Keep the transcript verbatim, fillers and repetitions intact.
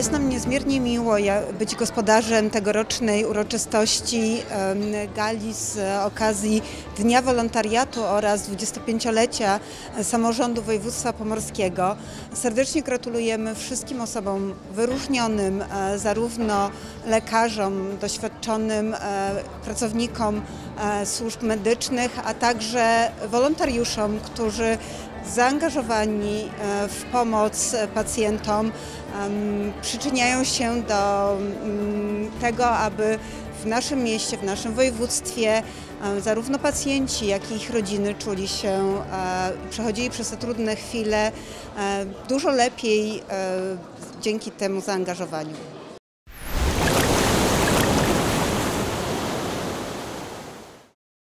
Jest nam niezmiernie miło być gospodarzem tegorocznej uroczystości gali z okazji Dnia Wolontariatu oraz dwudziestopięciolecia samorządu województwa pomorskiego. Serdecznie gratulujemy wszystkim osobom wyróżnionym, zarówno lekarzom, doświadczonym pracownikom służb medycznych, a także wolontariuszom, którzy zaangażowani w pomoc pacjentom przyczyniają się do tego, aby w naszym mieście, w naszym województwie zarówno pacjenci, jak i ich rodziny czuli się, przechodzili przez te trudne chwile dużo lepiej dzięki temu zaangażowaniu.